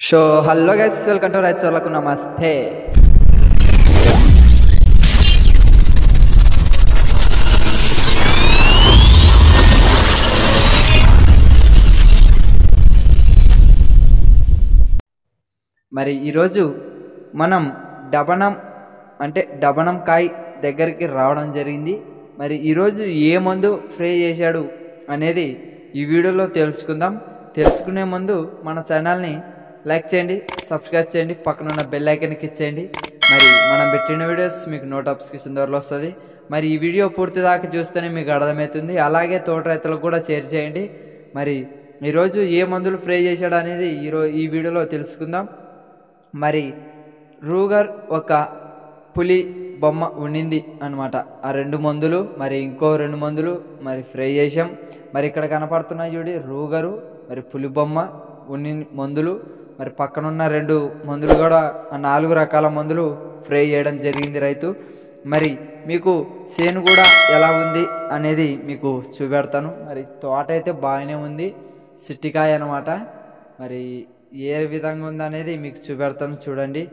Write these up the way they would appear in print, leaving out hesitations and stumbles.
So hello guys, welcome to రైతులకు నమస్తే. మరి ఈరోజు మనం డబనం కాయ్ దగ్గరికి రావడం జరిగింది. మరి ఈరోజు ఏ మందు స్ప్రే చేశాడు అనేది ఈ వీడియోలో తెలుసుకుందాం. తెలుసుకునే ముందు మన ఛానల్ని లైక్ చేయండి, సబ్స్క్రైబ్ చేయండి, పక్కన ఉన్న బెల్ ఐకాన్కి ఇచ్చేయండి. మరి మనం పెట్టిన వీడియోస్ మీకు నోటిఫికేషన్ ద్వారా వస్తుంది. మరి ఈ వీడియో పూర్తి దాకా చూస్తేనే మీకు అర్థమవుతుంది. అలాగే తోట రైతులకు కూడా షేర్ చేయండి. మరి ఈరోజు ఏ మందులు స్ప్రే చేశాడు అనేది ఈ వీడియోలో తెలుసుకుందాం. మరి రూగర్ ఒక పులి బొమ్మ ఉండింది అనమాట. ఆ రెండు మందులు, మరి ఇంకో రెండు మందులు మరి స్ప్రే చేసాం. మరి ఇక్కడ కనపడుతున్నాయి చూడి, రూగరు మరి పులి బొమ్మ ఉన్ని మందులు, మరి పక్కనున్న రెండు మందులు కూడా 4 రకాల మందులు స్ప్రే చేయడం జరిగింది రైతు. మరి మీకు చేను కూడా ఎలా ఉంది అనేది మీకు చూపెడతాను. మరి తోట అయితే బాగానే ఉంది, సిట్టికాయ అనమాట. మరి ఏ విధంగా ఉంది అనేది మీకు చూపెడతాను, చూడండి.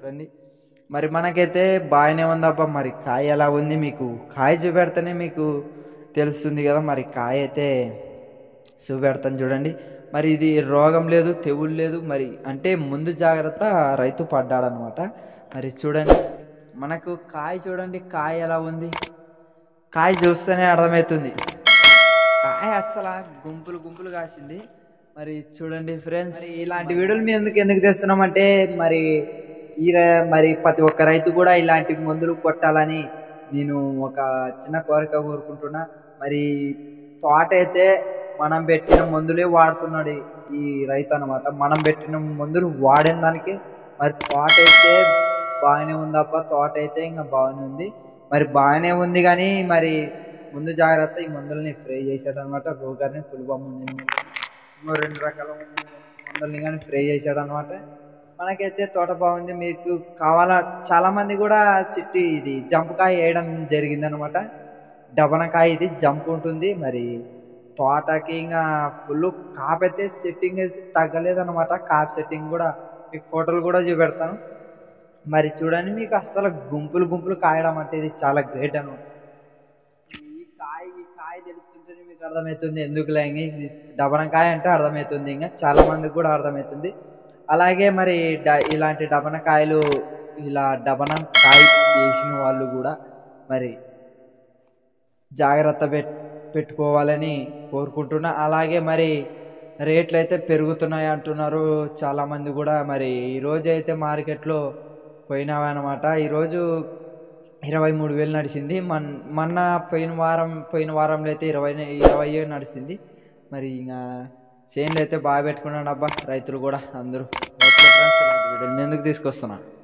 మరి మనకైతే బాగానే ఉందబ్బా. మరి కాయ ఎలా ఉంది మీకు కాయ చూపెడితేనే మీకు తెలుస్తుంది కదా. మరి కాయ అయితే చూపెడతాను, చూడండి. మరి ఇది రోగం లేదు, తెగులు లేదు. మరి అంటే ముందు జాగ్రత్త రైతు పడ్డాడనమాట. మరి చూడండి, మనకు కాయ చూడండి, కాయ ఎలా ఉంది. కాయ చూస్తేనే అర్థమవుతుంది. కాయ అస్సలు గుంపులు కాసింది. మరి చూడండి ఫ్రెండ్స్, ఇలాంటి వీడియోలు మేము ఎందుకు తెస్తున్నామంటే మరి మరి ప్రతి ఒక్క రైతు కూడా ఇలాంటి మందులు కొట్టాలని నేను ఒక చిన్న కోరిక కోరుకుంటున్నా. మరి తోట అయితే మనం పెట్టిన మందులే వాడుతున్నాడు ఈ రైతు అనమాట. మనం పెట్టిన మందులు వాడిన దానికి మరి తోట అయితే బాగానే ఉందప్ప. తోట అయితే ఇంకా బాగానే ఉంది. మరి బాగానే ఉంది కానీ మరి ముందు జాగ్రత్త ఈ మందులని స్ప్రే చేశాడు అనమాట. రోగాన్ని పులిబొమ్మ ఇంకో 2 రకాల మందులని కానీ స్ప్రే చేశాడు అనమాట. మనకైతే తోట బాగుంది. మీకు కావాలా చాలా మంది కూడా ఇది జంపుకాయ వేయడం జరిగింది అనమాట. డబనకాయ ఇది జంప్ ఉంటుంది. మరి తోటకి ఇంకా ఫుల్ కాపు అయితే సెట్టింగ్ అయితే తగ్గలేదన్నమాట. కాపు సెట్టింగ్ కూడా మీకు ఫోటోలు కూడా చూపెడతాను. మరి చూడండి, మీకు అస్సలు గుంపులు కాయడం అంటే ఇది చాలా గ్రేట్ అనమాట. ఈ కాయ తెలుస్తుంటేనే మీకు అర్థమవుతుంది ఎందుకులే. ఇది డబనకాయ అంటే అర్థమవుతుంది, ఇంకా చాలా మందికి కూడా అర్థమవుతుంది. అలాగే మరి ఇలాంటి డబనకాయలు ఇలా డబనకాయ వేసిన వాళ్ళు కూడా మరి జాగ్రత్త పెట్టుకోవాలని కోరుకుంటున్నా. అలాగే మరి రేట్లు అయితే పెరుగుతున్నాయి అంటున్నారు చాలామంది కూడా. మరి ఈరోజు అయితే మార్కెట్లో పోయినావన్నమాట. ఈరోజు 23,000 నడిచింది. మొన్న పోయిన వారంలో అయితే 20 నడిచింది. మరి ఇంకా చేన్లు అయితే బాగా పెట్టుకున్నాడు అబ్బా రైతులు కూడా అందరూ. ఓకే ఫ్రెండ్స్, ఇలాంటి వీడియోని ఎందుకు తీసుకొస్తున్నా.